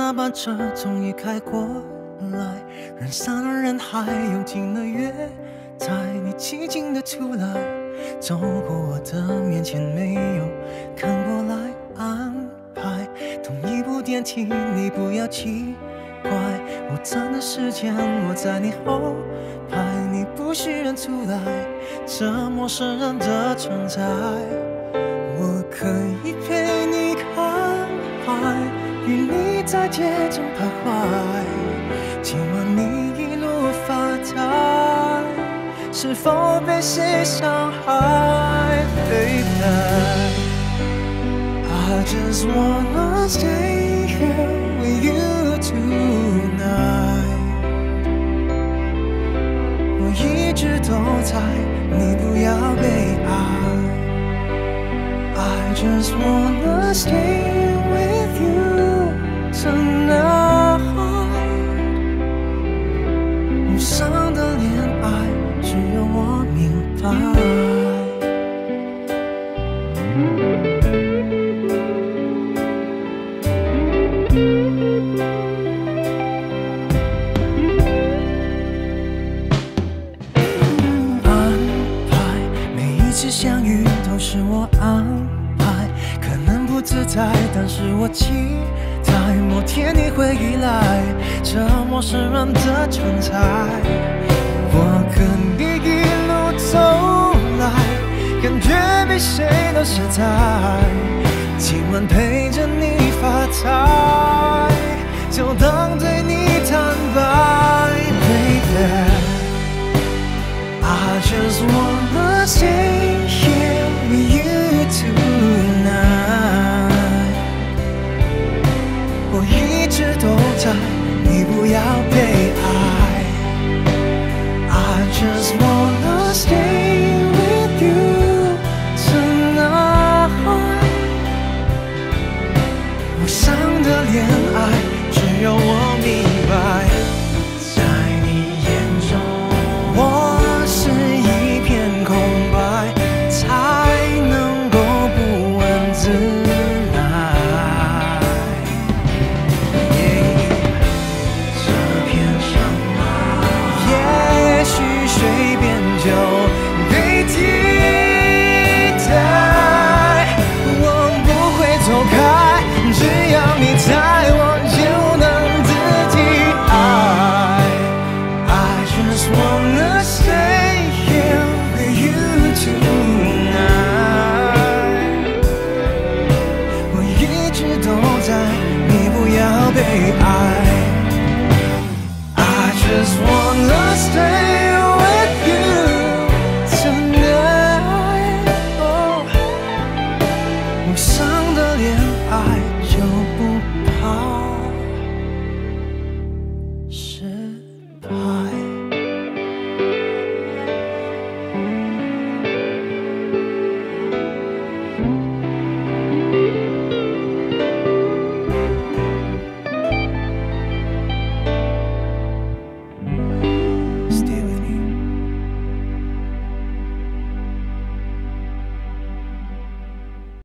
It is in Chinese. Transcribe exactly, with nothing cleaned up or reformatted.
那班车终于开过来，人山人海涌进了月台，你寂静的出来，走过我的面前，没有看过来安排。同一部电梯，你不要奇怪，我站的时间我在你后排，你不许认出来，这陌生人的存在。我可以陪你看海，与你在街中徘徊，今晚你一路发呆，是否被谁伤害 ，Baby？ I just wanna stay here with you tonight。我一直都在，你不要悲哀。I just wanna stay with you tonight。无伤的恋爱，只有我明白。安排每一次相遇都是我安排，可能不自在，但是我期待某天你会依赖这陌生人的存在。我跟你一路走来，感觉比谁都实在，今晚陪着你发呆，就当对你坦白 ，Baby。I just wanna stay here with you tonight。我一直都在，你不要悲哀。I just wanna stay with you tonight。无伤的恋爱，只有我明白。在你眼中，我是一片空白，才能够不问自来。这片山脉，也许随便就被替代。我不会走开，只要你在，我就能自己爱。I just wanna stay here with you tonight。我一直都在，你不要悲哀。